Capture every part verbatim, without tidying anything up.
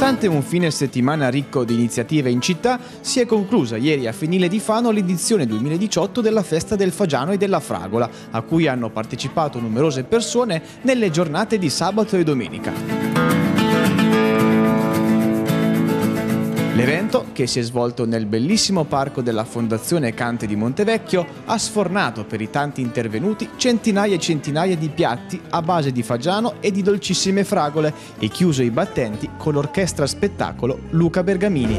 Nonostante un fine settimana ricco di iniziative in città, si è conclusa ieri a Fenile di Fano l'edizione duemiladiciotto della Festa del Fagiano e della Fragola, a cui hanno partecipato numerose persone nelle giornate di sabato e domenica. L'evento, che si è svolto nel bellissimo parco della Fondazione Cante di Montevecchio, ha sfornato per i tanti intervenuti centinaia e centinaia di piatti a base di fagiano e di dolcissime fragole e chiuso i battenti con l'orchestra spettacolo Luca Bergamini.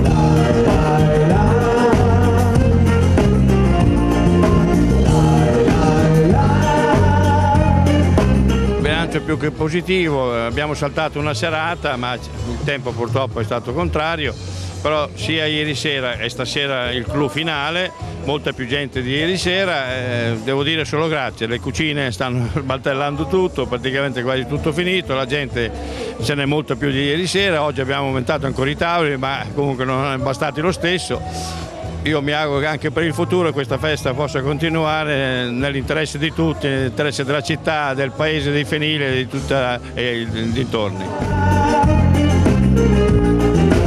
Più che positivo, abbiamo saltato una serata ma il tempo purtroppo è stato contrario, però sia ieri sera e stasera il clou finale, molta più gente di ieri sera, eh, devo dire solo grazie, le cucine stanno sbaltellando tutto, praticamente quasi tutto finito, la gente ce n'è molto più di ieri sera, oggi abbiamo aumentato ancora i tavoli ma comunque non è bastati lo stesso. Io mi auguro che anche per il futuro questa festa possa continuare nell'interesse di tutti, nell'interesse della città, del paese, dei Fenili e di tutti i dintorni.